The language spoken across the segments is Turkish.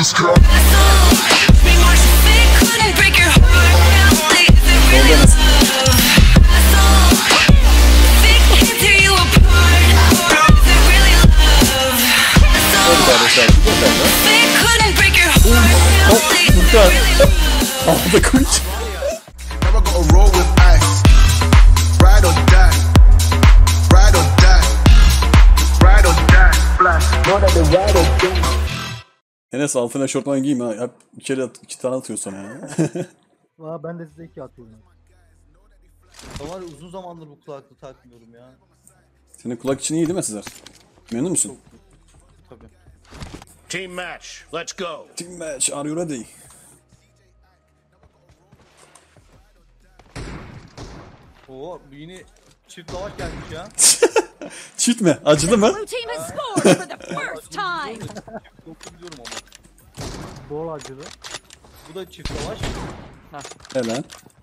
Havada kuş. Enes altına şortman giyme ha. Hep iki tane atıyor sana ya. Valla ben de size 2 atıyorum. Ama uzun zamandır bu kulaklığı takmıyorum ya. Senin kulak için iyi değil mi Sezer? Memnun musun? Tabii. Team match, let's go. Team match, are you ready? Oo, bu yine çift lavaş gelmiş ya. Çift mi? Acıdı mı? Blue team has scored for the first time. Yoktu biliyorum ama. Bol acılı. Bu da çift lavaş. Helal.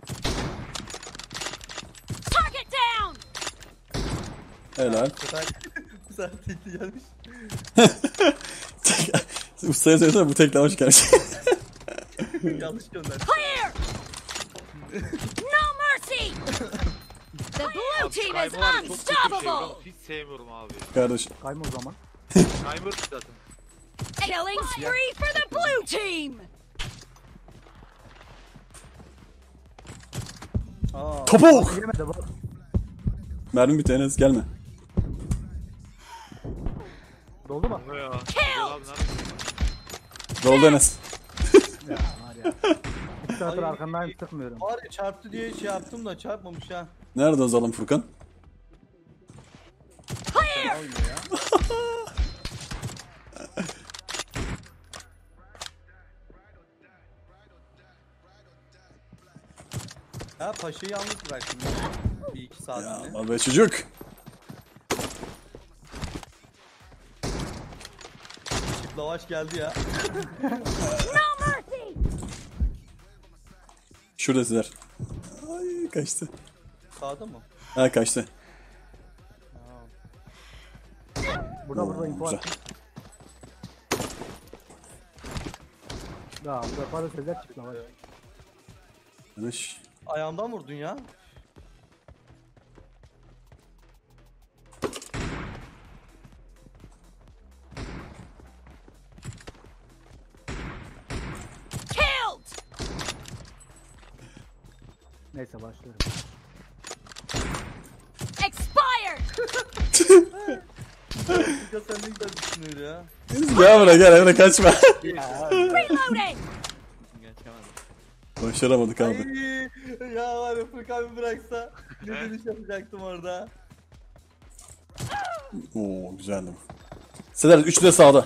Target down. Helal. Bu sefer tekli gelmiş. Ustaya söylesene bu tekle hoş gelmiş. Yanlış göndermiş. Clear. No mercy. The blue team is unstoppable. Hiç sevmiyorum abi. Kardeşim. Kayma o zaman. Timer zaten. Killing spree for the blue team. Aa, Topuk! Yemedi bak. Mermi bitti Enes gelme. Doldu mu? Ne ya? Kill. Doldu Enes. Ya var ya. 2 saattir Ay. arkandayım sıkmıyorum. var ya çarptı diye şey yaptım da çarpmamış ha. Nerede o zalim Furkan? Clear. Oynuyor ya. Ha paşayı yalnız bıraktım ya. Bir iki Ya saatinde. Allah be çocuk. Çift lavaş geldi ya. No mercy. Şurada Sezer. Ay kaçtı. Sağda mı? Ha kaçtı. Burada info Güzel. attım. Ya bu defa da Sezer çıktı var. Enes. Ayağımdan vurdun ya. Killed. Neyse başlıyorum. Expired. Ya sen ne güzel düşünüyor ya. Gel buraya gel Emre kaçma. Reloading. Başaramadık abi. Ay, ya var ya Furkan bir bıraksa ne dönüş yapacaktım orada. Oo güzeldi bu. Sezer 3 de sağda.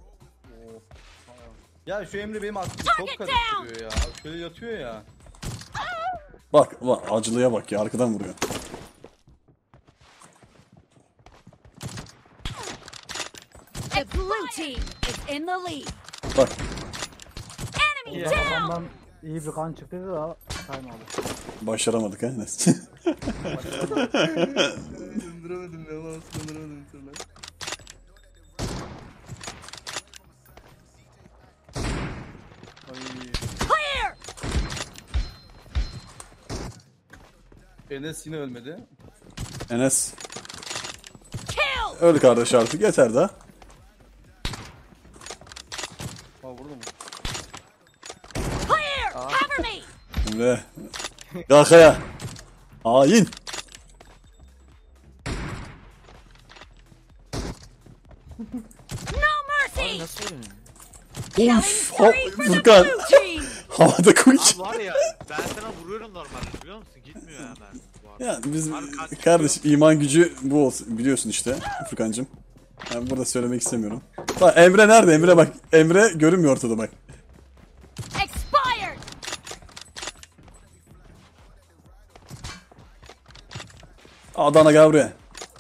Ya şu Emre benim aklımı çok Target karıştırıyor ya. Şöyle yatıyor ya. Bak acılıya bak ya arkadan vuruyor. The blue team is in the lead. Bak Enemy Ya. down. Adamdan iyi bir kan çıktı da kaymadı. başaramadık ha Enes. Döndüremedim ya. Nasıl döndüremedim sana. Ay. Clear. Enes yine ölmedi. Enes Kill. öl kardeş artık yeter daha. Ha vurdu mu? Clear. Cover me. Emre. Kalk ayağa. Hain. No mercy. Of. Spree for the Furkan. blue team. Havada kuş. Abi var ya ben sana vuruyorum normalde biliyor musun? Gitmiyor hemen. Bu arada. Ya biz kardeş iman gücü bu olsun biliyorsun işte Furkancığım. Ben burada söylemek istemiyorum. Bak Emre nerede? Emre bak. Emre görünmüyor ortada bak. Expired. Adana gel buraya.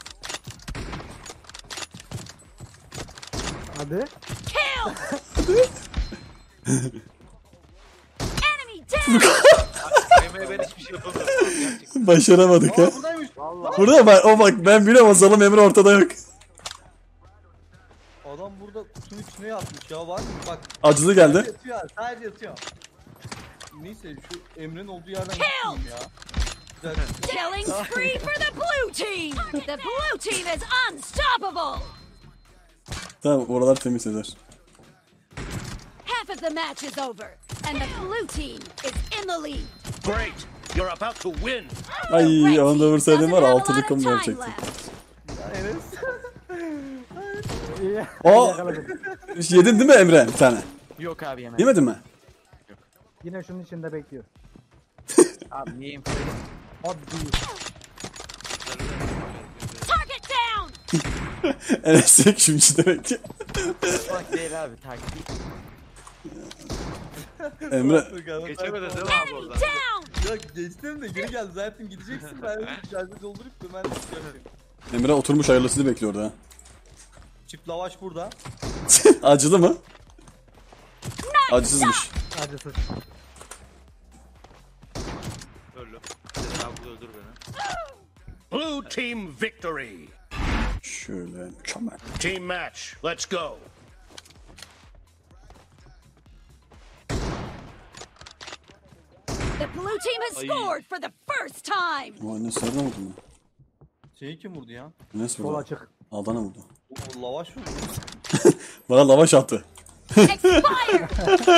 Hadi. Kill. Enemy down. Emre'ye ben hiçbir şey yapamıyorum abi gerçekten. Başaramadık ha. Aa buradaymış. Burada bak o bak ben biliyorum o zalim Emre ortada yok. Adam burada kutunun içine yatmış ya, var mı? Bak. Acılı geldi. Sadece yatıyor, sadece yatıyor. Neyse şu Emre'nin olduğu yerden gitmeyeyim ya. Güzel. Killing spree for the blue team. The blue team is unstoppable. Tamam oralar temiz Sezer. Half of the match is over, and the blue team is in the lead. Great. You're about to win. Ay Red onu da team vursaydım var doesn't have a 6 lot dakika of mı time yapacaktım. left. Ya Enes. İyi. Aa! Yakaladım. Yedin değil mi Emre bir tane? Yok abi yemedim. Yemedin mi? Yine şunun içinde bekliyor. Abi niye Hadi. Target down. Enes yok şimdi işte demek ki. Bak değil abi taktik. Emre Geçemedin değil mi abi Enemy oradan? down. Ya geçtim de geri geldi zaten, gideceksin, ben şarjı doldurup da ben de çıkartayım. Emre oturmuş hayırlısını bekliyordu ha. Çift lavaş burada. Acılı mı? Acısızmış. Acısız. Öldü. Sezer abi öldür beni. Blue team victory. Şöyle mükemmel. Team match. Let's go. The blue team has scored for the first time. O anne sarıda mı bunu? Şeyi kim vurdu ya? Enes Sol vurdu. açık. Aldana vurdu. O lavaş vurdu. Bana lavaş attı. Expired.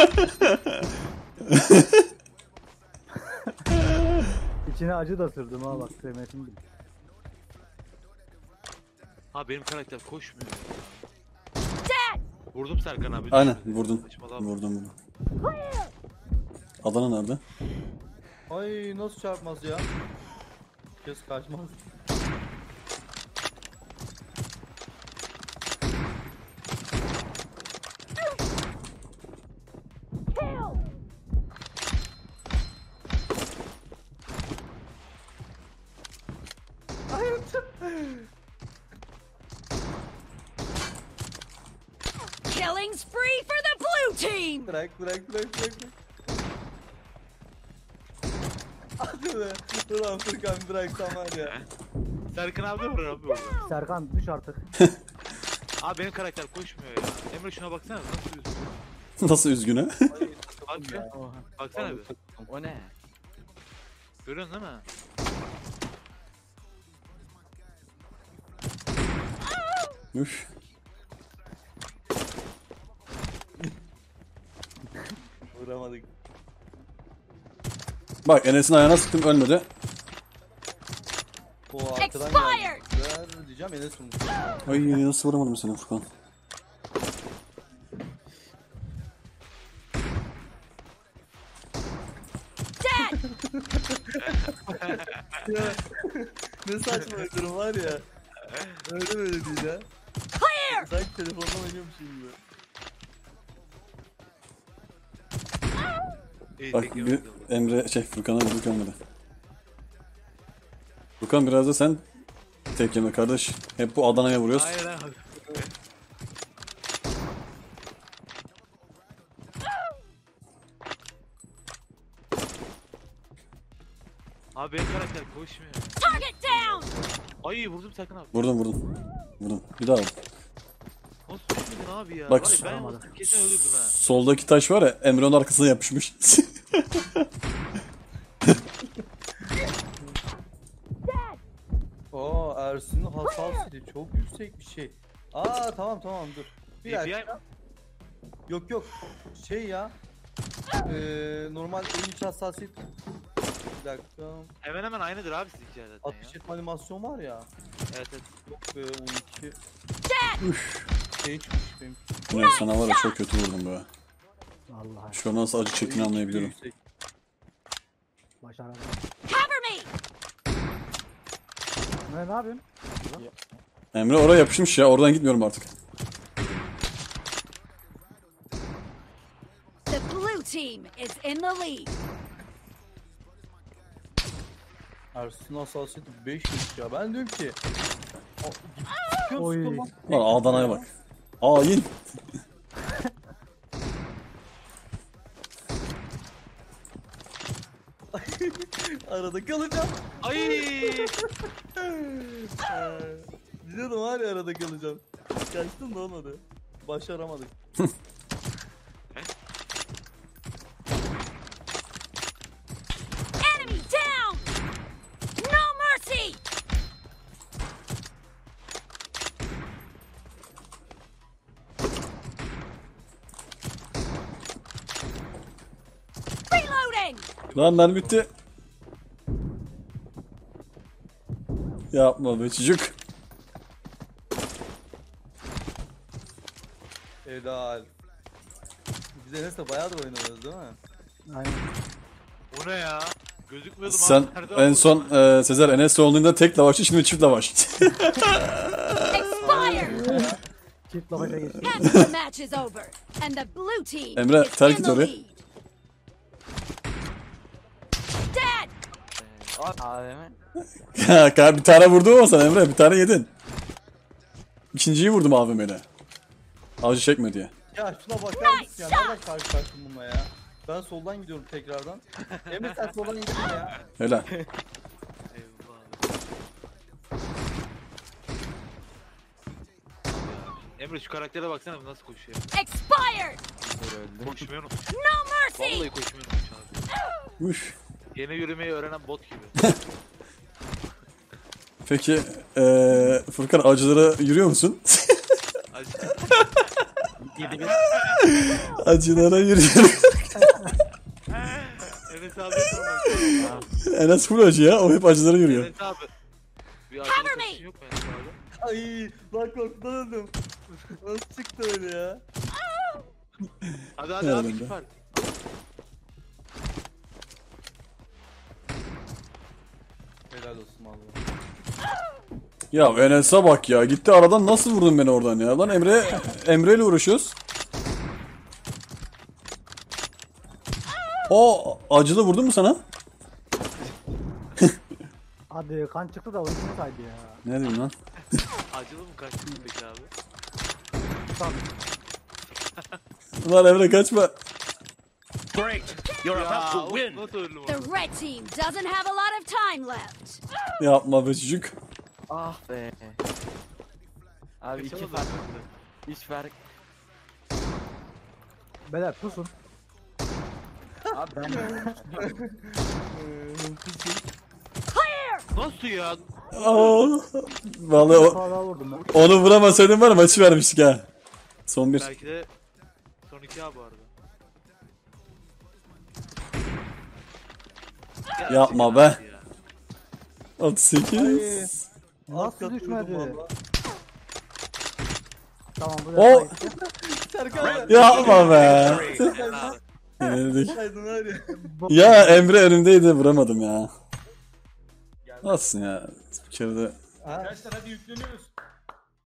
İçine acı da sürdüm ha bak sevmesin gibi. Abi benim karakter koşmuyor. Dead. Vurdum Serkan abi. Aynen vurdun. Saçmalama. Vurdum. Adana nerede? Ay nasıl çarpmaz ya? Kes kaçmaz. Killing spree for the blue team. Bırak. Hadi be. Ulan Furkan bıraksam var ya. Serkan abi de vurur abi orada. Serkan düş artık. Abi benim karakter koşmuyor ya. Emre şuna baksana nasıl üzülüyor. Nasıl üzgünü? Bak ya. Oha. Baksana bir. O ne? Görüyorsun değil mi? Üf. Vuramadık. Bak Enes'in ayağına sıktım ölmedi. O arkadan Expired. geldi. Ver diyeceğim, Enes vurmuş. Ay nasıl vuramadım seni Furkan? Dead. Ya ne saçma bir durum var ya. Öyle böyle değil ha. Clear. Sanki telefondan oynuyormuşum gibi. İyi Bak tek bir yemedim. Emre Furkan'a vurduk ölmedi. Furkan biraz da sen tek yeme kardeş. Hep bu Adana'ya vuruyoruz. Hayır abi. Abi benim karakter koşmuyor. Target down. Ay vurdum Serkan abi. Vurdum. Bir daha vur. Nasıl düşmedin abi ya? Bak, Var ya ben yapmasam kesin ölürdüm ha. Soldaki taş var ya Emre'nin arkasına yapışmış. Oo Ersin'in hassasiyeti çok yüksek bir şey. Aa tamam dur. Bir API dakika. mi? Yok. Şey ya. Normal en iç hassasiyet. Bir dakika. Hemen hemen aynıdır abi sizinki zaten ya. Ateş etme animasyon var ya. Evet evet. Yok be 12. Dead. Şey çıkmış benim. Evet sana var ya çok kötü vurdum be. Vallahi Şu an nasıl acı çektiğini anlayabiliyorum. Yüksek. başaramadım. Cover me. Ne yapıyorsun? Emre oraya yapışmış ya oradan gitmiyorum artık. The blue team is in the lead. Ersin'in hassasiyeti 5 ya. Ben diyorum ki. Oy. Lan Adana'ya bak. Hain. Arada kalacağım. Ay! Biliyordum var ya arada kalacağım. Kaçtım da olmadı. başaramadık. Enemy down! No mercy! Reloading! Lan mermi bitti. Yapma be çocuk. Helal. Biz Enes'le bayağıdır oynuyoruz değil mi? Aynen. Bu ne ya? Gözükmüyordu Sen en son Sezer Enes olduğunda tek lavaştı, şimdi çift lavaş. Expired! Çift lavaşa geçti. Half of the match is over, and the blue team Emre, is terk in et the orayı. lead. Dead! AVM. Bir tane vurdum ama sen Emre, bir tane yedin. İkinciyi vurdum AVM'yle. Avcı çekme diye. Ya şuna bakar mısın ya? Nereden karşılaştın bununla ya? Ben soldan gidiyorum tekrardan. Emre sen soldan gittin ya. Helal. Eyvallah. Emre şu karaktere baksana nasıl koşuyor. Expired! Koşmuyor musun? No mercy! Vallahi koşmuyor musun abi? Üf. Yeni yürümeyi öğrenen bot gibi. Peki Furkan avcılara yürüyor musun? Acı. Acılara yürüyor. Enes abi sorma. Enes full acı ya, o hep acılara yürüyor. Enes abi. Bir Cover acılık me. kaçışın yok mu Enes abi? Ay lan korkudan öldüm. Nasıl çıktı öyle ya? Hadi hadi Nereden abi be? iki fark. Helal olsun vallahi. Ya Enes'e bak ya, gitti aradan nasıl vurdun beni oradan ya? Lan Emre ile uğraşıyoruz. O acılı vurdun mu sana? Hadi kan çıktı da oyunu saydı ya. Ne diyeyim lan? Acılı mı kaçtın peki abi? Tamam. Lan Emre kaçma. Great. You're about to of, win. nasıl öldüm The orada? red team doesn't have a lot of time left. Yapma be çocuk. Ah be. Abi iki Kaçamadım fark. ben de. Üç fark. Beyler pusun. Abi ben Clear! Nasıl ya? Aa, vallahi Bir defa daha vurdum ben. onu vuramasaydın var ya, maçı vermiştik ha. Son bir. Belki de son iki abi bu arada. Yapma be. Ya. 38. Nasıl düşmedi? Tamam bu O- defa gitti. Serkan Yapma be. Victory. Abi, Yenildik. saydın var ya. Ya Emre önümdeydi, vuramadım ya. Nasılsın ya? Bir kere de Arkadaşlar hadi yükleniyoruz.